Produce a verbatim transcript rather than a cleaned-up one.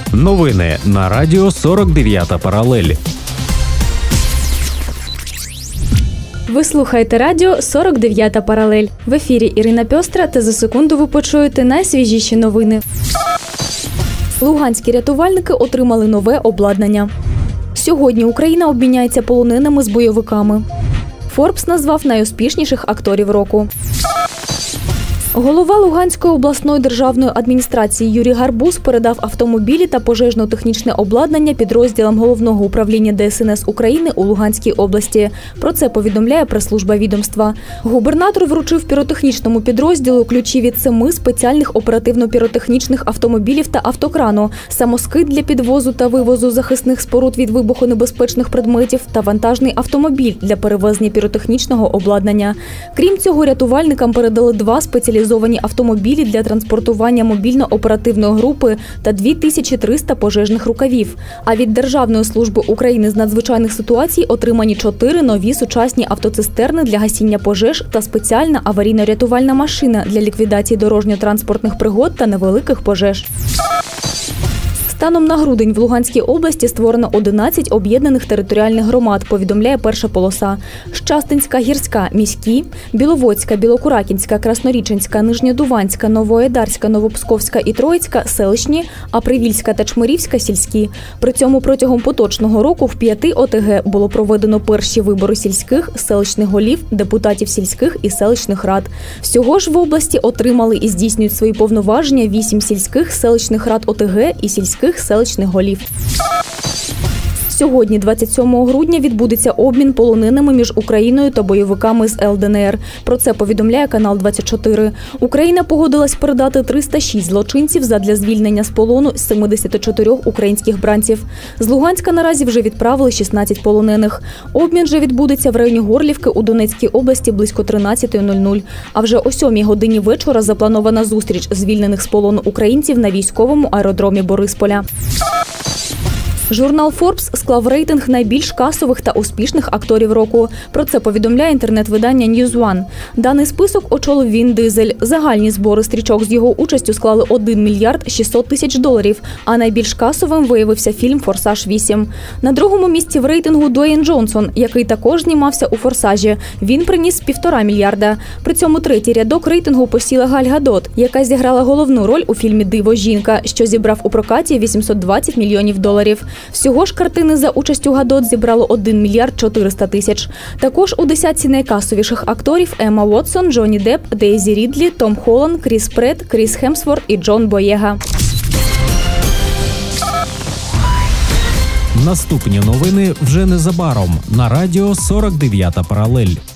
Новини на радіо сорок дев'ята паралель. Ви слухаєте радіо сорок дев'ята паралель. В ефірі Ірина Пьостра, та за секунду ви почуєте найсвіжіші новини. Луганські рятувальники отримали нове обладнання. Сьогодні Україна обміняється полоненими з бойовиками. Форбс назвав найуспішніших акторів року. Голова Луганської обласної державної адміністрації Юрій Гарбуз передав автомобілі та пожежно-технічне обладнання підрозділам Головного управління Де Ес Ен Ес України у Луганській області. Про це повідомляє прес-служба відомства. Губернатор вручив піротехнічному підрозділу ключі від семи спеціальних оперативно-піротехнічних автомобілів та автокрану, самоскид для підвозу та вивозу захисних споруд від вибухонебезпечних предметів та вантажний автомобіль для перевезення піротехнічного обладнання. Крім цього, рятувальникам передали два спеціалізовані автомобілі для транспортування мобільно-оперативної групи та дві тисячі триста пожежних рукавів. А від Державної служби України з надзвичайних ситуацій отримані чотири нові сучасні автоцистерни для гасіння пожеж та спеціальна аварійно-рятувальна машина для ліквідації дорожньо-транспортних пригод та невеликих пожеж. Станом на грудень в Луганській області створено одинадцять об'єднаних територіальних громад, повідомляє перша полоса. Щастинська, Гірська – міські, Біловодська, Білокуракінська, Красноріченська, Нижньодуванська, Новоайдарська, Новопсковська і Троїцька – селищні, а Привільська та Чмирівська – сільські. При цьому протягом поточного року в п'яти О Те Ге було проведено перші вибори сільських, селищних голів, депутатів сільських і селищних рад. Всього ж в області отримали і здійснюють свої повноваження вісім сільських, селищних рад О Те Ге і сільських селищних голів. Сьогодні, двадцять сьомого грудня, відбудеться обмін полоненими між Україною та бойовиками з Ел Де Ен Ер. Про це повідомляє канал двадцять чотири. Україна погодилась передати триста шість злочинців задля звільнення з полону з семидесяти чотирьох українських бранців. З Луганська наразі вже відправили шістнадцять полонених. Обмін же відбудеться в районі Горлівки у Донецькій області близько тринадцятої нуль-нуль. А вже о сьомій годині вечора запланована зустріч звільнених з полону українців на військовому аеродромі Борисполя. Журнал Форбс склав рейтинг найбільш касових та успішних акторів року. Про це повідомляє інтернет-видання Ньюз Ван. Даний список очолив Він Дизель. Загальні збори стрічок з його участю склали один мільярд шістсот тисяч доларів, а найбільш касовим виявився фільм «Форсаж вісім». На другому місці в рейтингу Дуейн Джонсон, який також знімався у «Форсажі». Він приніс півтора мільярда. При цьому третій рядок рейтингу посіла Галь Гадот, яка зіграла головну роль у фільмі «Диво. Жінка», що зібрав у прокаті вісімсот двадцять мільйонів доларів. Всього ж картини за участю Гадот зібрало один мільярд чотириста тисяч. Також у десятці найкасовіших акторів Емма Уотсон, Джонні Депп, Дейзі Рідлі, Том Холланд, Кріс Прет, Кріс Хемсворт і Джон Боєга. Наступні новини вже незабаром на радіо сорок дев'ята паралель.